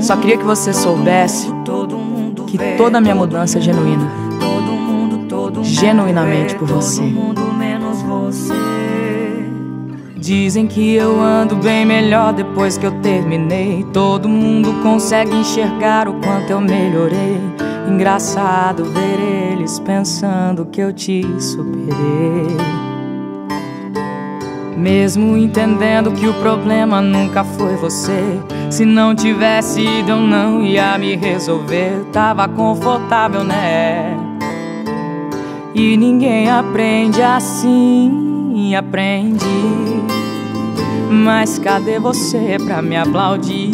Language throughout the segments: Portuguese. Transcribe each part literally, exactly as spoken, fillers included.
Só queria que você soubesse que toda a minha mudança é genuína, genuinamente por você. Dizem que eu ando bem melhor depois que eu terminei. Todo mundo consegue enxergar o quanto eu melhorei. Engraçado ver eles pensando que eu te superei, mesmo entendendo que o problema nunca foi você. Se não tivesse ido eu não ia me resolver. Tava confortável, né? E ninguém aprende assim, aprendi. Mas cadê você pra me aplaudir?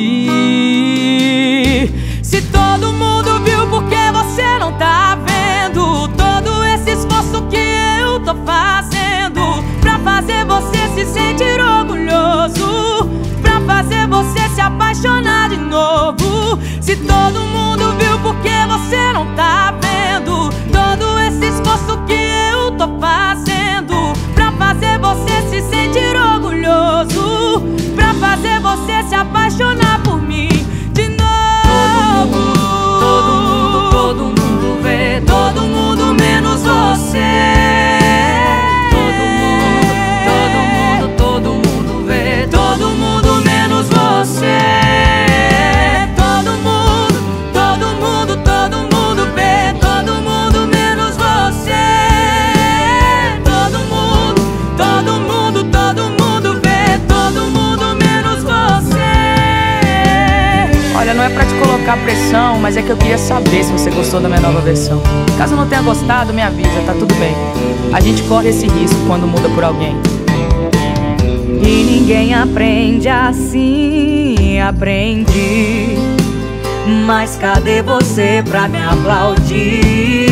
Se todo mundo viu, por que você não tá vendo todo esse esforço que eu tô fazendo pra fazer você se sentir orgulhoso, pra fazer você se apaixonar de novo? Se todo mundo viu, por que você não tá vendo todo esse esforço que eu tô fazendo pra fazer você se sentir orgulhoso, pra fazer você se apaixonar por mim de novo? Todo mundo, todo mundo vê, todo mundo menos você. Todo mundo, todo mundo, todo mundo vê, todo mundo menos você. Todo mundo, todo mundo, todo mundo vê, todo mundo menos você. Todo mundo, todo mundo, todo mundo vê, todo mundo menos você. Olha, não é pra te colocar pressão, mas é que eu queria saber se você gostou da minha nova versão. Caso não tenha gostado, me avisa, tá tudo bem. A gente corre esse risco quando muda por alguém. E ninguém aprende assim, aprendi. Mas cadê você pra me aplaudir?